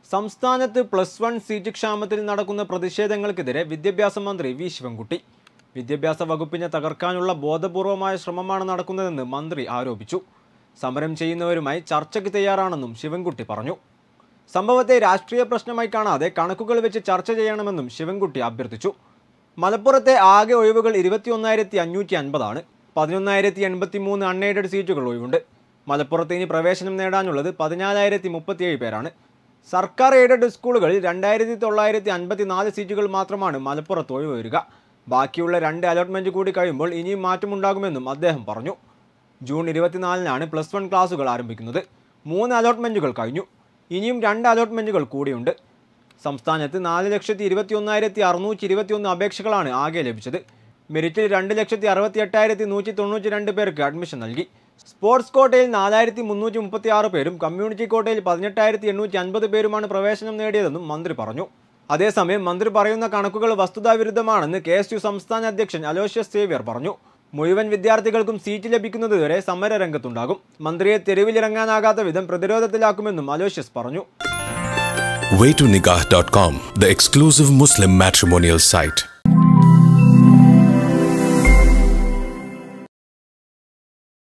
സംസ്ഥാനത്ത് +1 സീറ്റ് ക്ഷാമത്തിൽ നടക്കുന്ന പ്രതിഷേധങ്ങൾക്കെതിരെ വിദ്യാഭ്യാസ മന്ത്രി വി ശിവൻകുട്ടി. വിദ്യാഭ്യാസ വകുപ്പിനെ തകർക്കാനുള്ള ബോധപൂർവമായ ശ്രമമാണ് നടക്കുന്നതെന്ന് മന്ത്രി ആരോപിച്ചു. സമരം ചെയ്യുന്നവരുമായി ചർച്ചയ്ക്ക് തയ്യാറാണെന്നും ശിവൻകുട്ടി പറഞ്ഞു. സംഭവത്തെ രാഷ്ട്രീയ പ്രശ്നമായി കാണാതെ കണക്കുകൾ വെച്ച് ചർച്ച ചെയ്യണമെന്നും ശിവൻകുട്ടി അഭ്യർത്ഥിച്ചു. മലപ്പുറത്തെ ആകെ ഒഴിവുകൾ 21,550 ആണ്. 11,083 അൺഎയ്ഡഡ് സീറ്റുകൾ ഒഴിവുണ്ട്. മലപ്പുറത്ത് ഇനി പ്രവേശനം നേടാനുള്ളത് 14,037 പേരാണ്. സർക്കാർ എയ്ഡഡ് സ്കൂളുകളിൽ 2,954 സീറ്റുകൾ മാത്രമാണ് മലപ്പുറത്ത് ഒഴിവ് വരിക. ബാക്കിയുള്ള 2 അലോട്ട്മെൻറ്റ് കൂടി കഴിയുമ്പോൾ ഇനിയും മാറ്റമുണ്ടാകുമെന്നും അദ്ദേഹം പറഞ്ഞു. ജൂൺ 24-നാണ് +1 ക്ലാസുകൾ ആരംഭിക്കുന്നത്. 3 അലോട്ട്മെൻറ്റുകൾ കഴിഞ്ഞു. ഇനിയും 2 അലോട്ട്മെൻറ്റുകൾ കൂടിയുണ്ട്. സംസ്ഥാനത്ത് 4,21,621 അപേക്ഷകളാണ് ആകെ ലഭിച്ചത്. മെറിറ്റിൽ 2,68,192 പേർക്ക് അഡ്മിഷൻ നൽകി. സ്പോർട്സ് കോട്ടയിൽ 4,336 പേരും കമ്മ്യൂണിറ്റി കോട്ടയിൽ 18,850 പേരുമാണ് പ്രവേശനം നേടിയതെന്നും മന്ത്രി പറഞ്ഞു. അതേസമയം മന്ത്രി പറയുന്ന കണക്കുകൾ വസ്തുതാവിരുദ്ധമാണെന്ന് KSU സംസ്ഥാന അധ്യക്ഷൻ അലോഷ്യസ് സേവ്യർ പറഞ്ഞു. മുഴുവൻ വിദ്യാർത്ഥികൾക്കും സീറ്റ് ലഭിക്കുന്നതുവരെ സമരരംഗത്തുണ്ടാകും. മന്ത്രിയെ തെരുവിലിറങ്ങാനാകാത്ത വിധം പ്രതിരോധത്തിലാക്കുമെന്നും അലോഷ്യസ് പറഞ്ഞു. Way2Nikah.com, the exclusive Muslim matrimonial site.